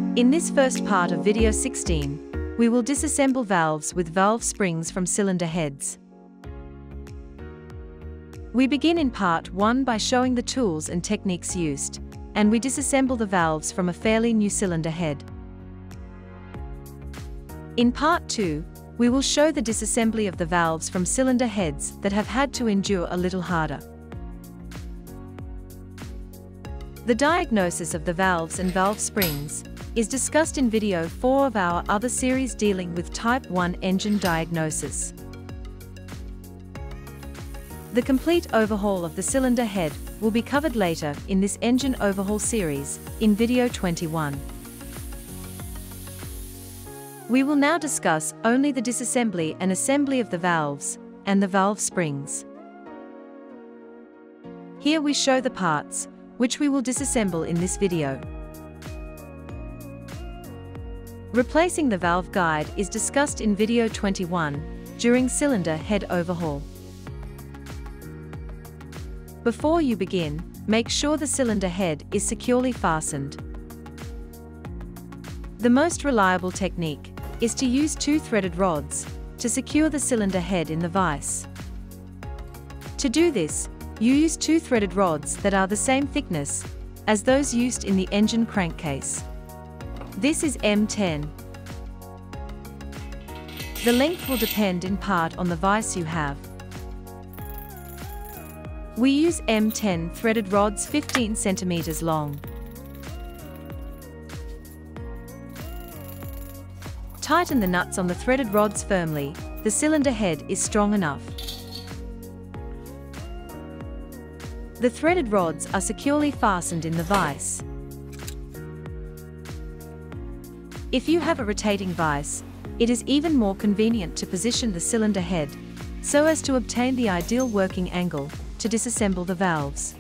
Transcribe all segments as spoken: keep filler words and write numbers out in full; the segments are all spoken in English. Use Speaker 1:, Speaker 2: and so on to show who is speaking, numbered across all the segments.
Speaker 1: In this first part of video sixteen, we will disassemble valves with valve springs from cylinder heads. We begin in part one by showing the tools and techniques used, and we disassemble the valves from a fairly new cylinder head. In part two, we will show the disassembly of the valves from cylinder heads that have had to endure a little harder. The diagnosis of the valves and valve springs is discussed in video four of our other series dealing with Type one engine diagnosis. The complete overhaul of the cylinder head will be covered later in this engine overhaul series, in video twenty-one. We will now discuss only the disassembly and assembly of the valves and the valve springs. Here we show the parts, which we will disassemble in this video. Replacing the valve guide is discussed in video twenty-one, during cylinder head overhaul. Before you begin, make sure the cylinder head is securely fastened. The most reliable technique is to use two threaded rods to secure the cylinder head in the vise. To do this, you use two threaded rods that are the same thickness as those used in the engine crankcase. This is M ten. The length will depend in part on the vise you have. We use M ten threaded rods fifteen centimeters long. Tighten the nuts on the threaded rods firmly. The cylinder head is strong enough. The threaded rods are securely fastened in the vise. If you have a rotating vise, it is even more convenient to position the cylinder head so as to obtain the ideal working angle to disassemble the valves.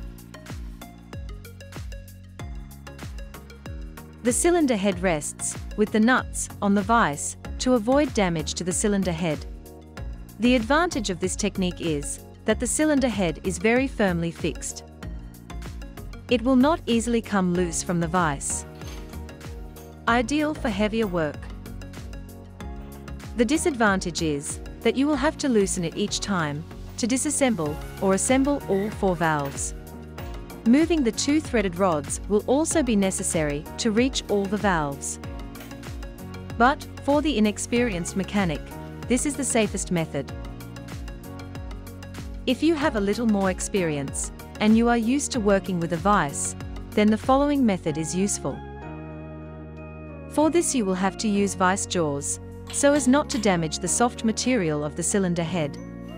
Speaker 1: The cylinder head rests with the nuts on the vise to avoid damage to the cylinder head. The advantage of this technique is that the cylinder head is very firmly fixed. It will not easily come loose from the vise. Ideal for heavier work. The disadvantage is that you will have to loosen it each time to disassemble or assemble all four valves. Moving the two threaded rods will also be necessary to reach all the valves. But, for the inexperienced mechanic, this is the safest method. If you have a little more experience, and you are used to working with a vise, then the following method is useful. For this you will have to use vise jaws, so as not to damage the soft material of the cylinder head.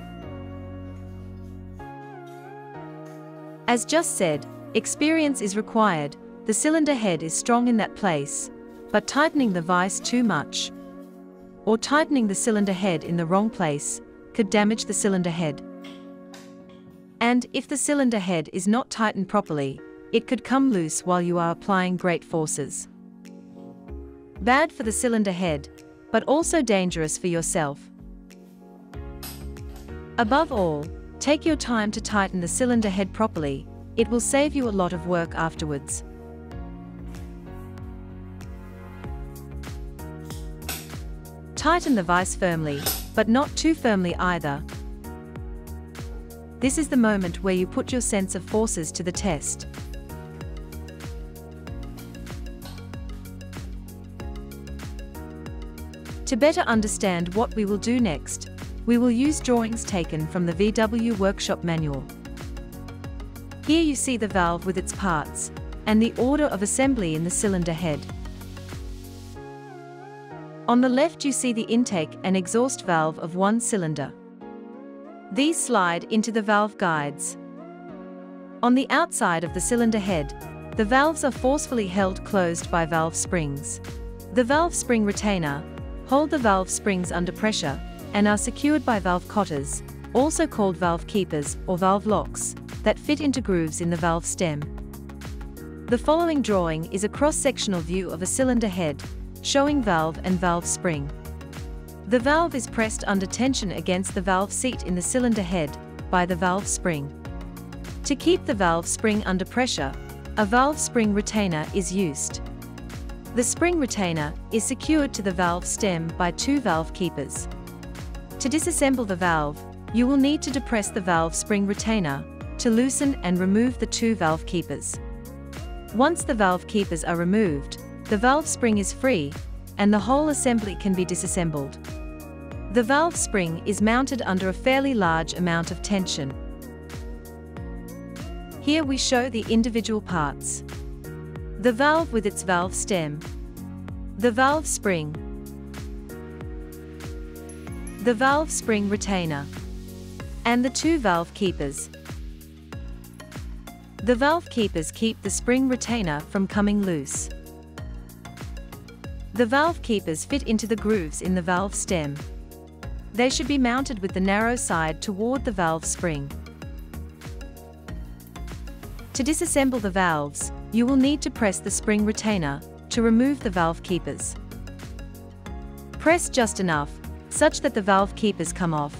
Speaker 1: As just said, experience is required. The cylinder head is strong in that place, but tightening the vise too much, or tightening the cylinder head in the wrong place, could damage the cylinder head. And if the cylinder head is not tightened properly, it could come loose while you are applying great forces. Bad for the cylinder head, but also dangerous for yourself. Above all, take your time to tighten the cylinder head properly. It will save you a lot of work afterwards. Tighten the vise firmly, but not too firmly either. This is the moment where you put your sense of forces to the test. To better understand what we will do next, we will use drawings taken from the V W Workshop Manual. Here you see the valve with its parts, and the order of assembly in the cylinder head. On the left you see the intake and exhaust valve of one cylinder. These slide into the valve guides. On the outside of the cylinder head, the valves are forcefully held closed by valve springs. The valve spring retainer hold the valve springs under pressure and are secured by valve cotters, also called valve keepers or valve locks, that fit into grooves in the valve stem. The following drawing is a cross-sectional view of a cylinder head, showing valve and valve spring. The valve is pressed under tension against the valve seat in the cylinder head by the valve spring. To keep the valve spring under pressure, a valve spring retainer is used. The spring retainer is secured to the valve stem by two valve keepers. To disassemble the valve, you will need to depress the valve spring retainer to loosen and remove the two valve keepers. Once the valve keepers are removed, the valve spring is free, and the whole assembly can be disassembled. The valve spring is mounted under a fairly large amount of tension. Here we show the individual parts. The valve with its valve stem, the valve spring, the valve spring retainer, and the two valve keepers. The valve keepers keep the spring retainer from coming loose. The valve keepers fit into the grooves in the valve stem. They should be mounted with the narrow side toward the valve spring. To disassemble the valves, you will need to press the spring retainer to remove the valve keepers. Press just enough, such that the valve keepers come off.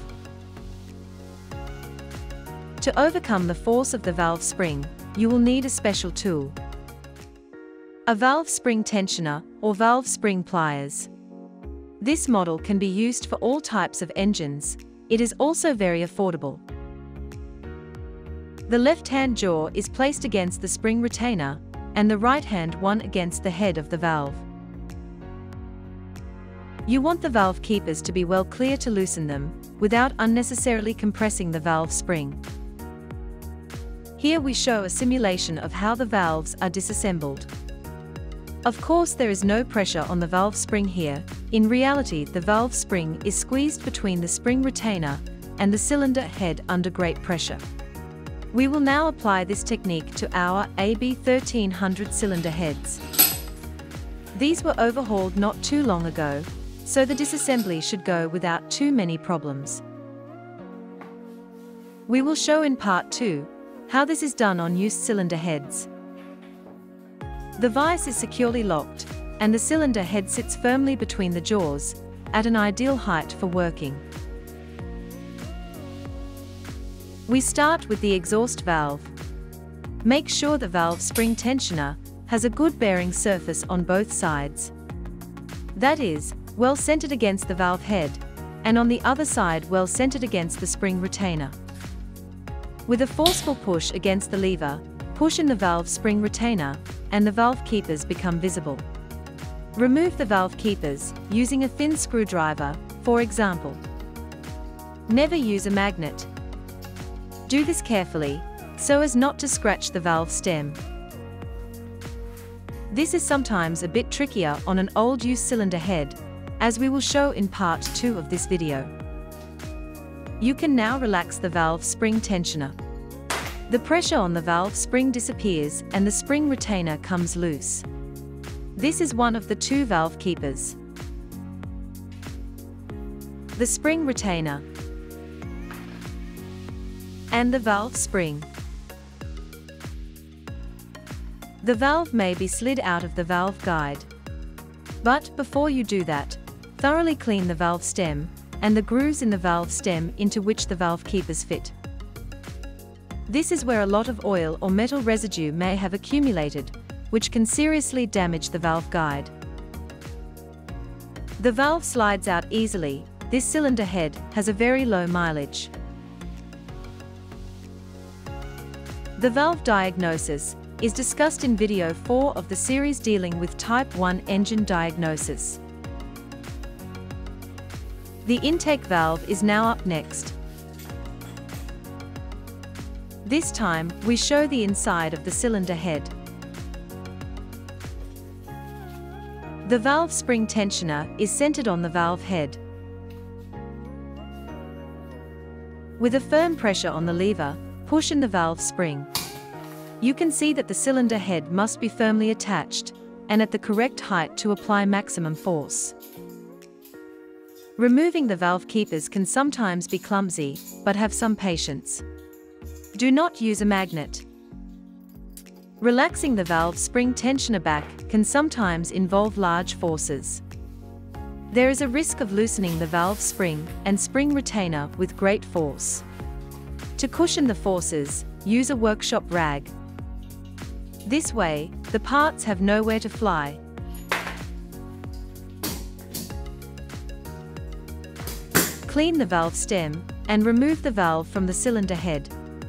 Speaker 1: To overcome the force of the valve spring, you will need a special tool. A valve spring tensioner or valve spring pliers. This model can be used for all types of engines. It is also very affordable. The left-hand jaw is placed against the spring retainer, and the right-hand one against the head of the valve. You want the valve keepers to be well clear to loosen them, without unnecessarily compressing the valve spring. Here we show a simulation of how the valves are disassembled. Of course, there is no pressure on the valve spring here. In reality, the valve spring is squeezed between the spring retainer and the cylinder head under great pressure. We will now apply this technique to our A B thirteen hundred cylinder heads. These were overhauled not too long ago, so the disassembly should go without too many problems. We will show in part two how this is done on used cylinder heads. The vise is securely locked, and the cylinder head sits firmly between the jaws, at an ideal height for working. We start with the exhaust valve. Make sure the valve spring tensioner has a good bearing surface on both sides. That is, well centered against the valve head, and on the other side well centered against the spring retainer. With a forceful push against the lever, push in the valve spring retainer, and the valve keepers become visible. Remove the valve keepers using a thin screwdriver, for example. Never use a magnet. Do this carefully, so as not to scratch the valve stem. This is sometimes a bit trickier on an old used cylinder head, as we will show in part two of this video. You can now relax the valve spring tensioner. The pressure on the valve spring disappears and the spring retainer comes loose. This is one of the two valve keepers. The spring retainer and the valve spring. The valve may be slid out of the valve guide. But before you do that, thoroughly clean the valve stem and the grooves in the valve stem into which the valve keepers fit. This is where a lot of oil or metal residue may have accumulated, which can seriously damage the valve guide. The valve slides out easily. This cylinder head has a very low mileage. The valve diagnosis is discussed in video four of the series dealing with Type one engine diagnosis. The intake valve is now up next. This time, we show the inside of the cylinder head. The valve spring tensioner is centered on the valve head. With a firm pressure on the lever, push in the valve spring. You can see that the cylinder head must be firmly attached and at the correct height to apply maximum force. Removing the valve keepers can sometimes be clumsy, but have some patience. Do not use a magnet. Relaxing the valve spring tensioner back can sometimes involve large forces. There is a risk of loosening the valve spring and spring retainer with great force. To cushion the forces, use a workshop rag. This way, the parts have nowhere to fly. Clean the valve stem, and remove the valve from the cylinder head.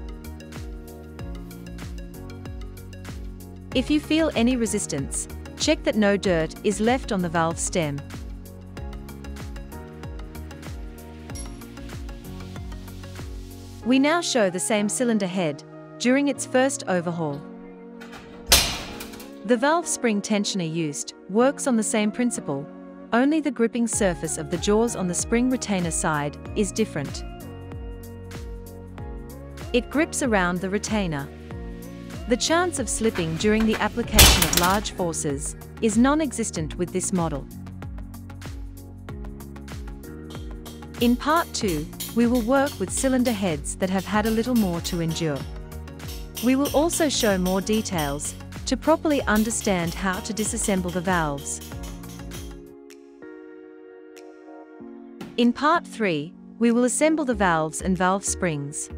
Speaker 1: If you feel any resistance, check that no dirt is left on the valve stem. We now show the same cylinder head during its first overhaul. The valve spring tensioner used works on the same principle, only the gripping surface of the jaws on the spring retainer side is different. It grips around the retainer. The chance of slipping during the application of large forces is non-existent with this model. In part two, we will work with cylinder heads that have had a little more to endure. We will also show more details to properly understand how to disassemble the valves. In part three, we will assemble the valves and valve springs.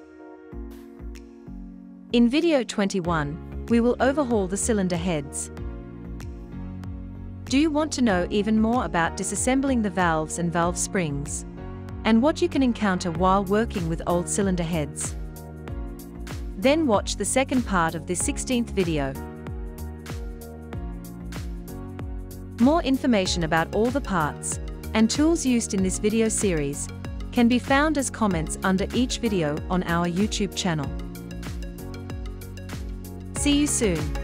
Speaker 1: In video twenty-one, we will overhaul the cylinder heads. Do you want to know even more about disassembling the valves and valve springs, and what you can encounter while working with old cylinder heads? Then watch the second part of this sixteenth video. More information about all the parts and tools used in this video series can be found as comments under each video on our YouTube channel. See you soon.